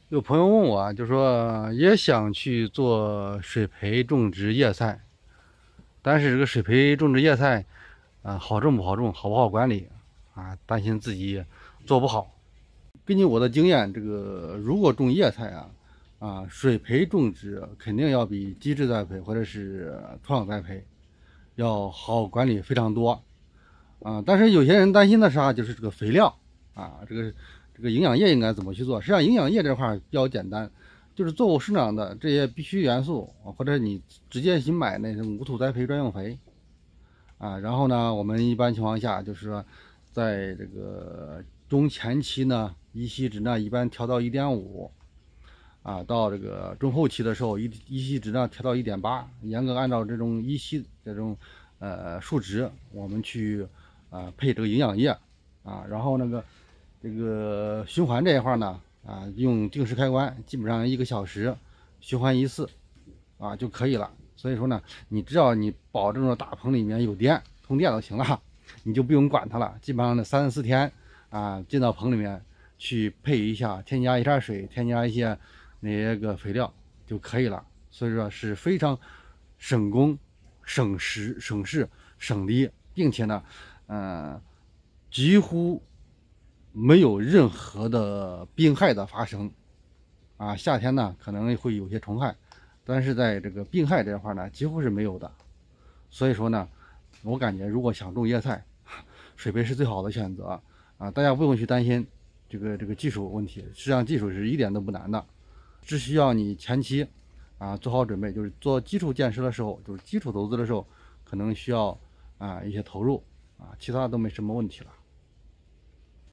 有朋友问我啊，就说也想去做水培种植叶菜，但是这个水培种植叶菜，好种不好种，好不好管理啊？担心自己做不好。根据我的经验，这个如果种叶菜水培种植肯定要比基质栽培或者是土壤栽培要好管理非常多但是有些人担心的是就是这个肥料这个营养液应该怎么去做？实际上营养液这块比较简单，就是作物生长的这些必需元素或者你直接去买那种无土栽培专用肥然后呢，我们一般情况下就是说，在这个中前期呢，乙烯值呢一般调到1.5到这个中后期的时候，乙烯值呢调到1.8，严格按照这种乙烯这种数值，我们去配这个营养液然后这个循环这一块呢用定时开关，基本上1个小时循环1次就可以了。所以说呢，你只要你保证着大棚里面有电，通电就行了，你就不用管它了。基本上的3、4天进到棚里面去配一下，添加一下水，添加一些那个肥料就可以了。所以说是非常省工、省时、省事、省力，并且呢，几乎没有任何的病害的发生夏天呢可能会有些虫害，但是在这个病害这块呢几乎是没有的。所以说呢，我感觉如果想种叶菜，水培是最好的选择大家不用去担心这个技术问题，实际上技术是一点都不难的，只需要你前期做好准备，就是做基础建设的时候，就是基础投资的时候，可能需要一些投入其他都没什么问题了。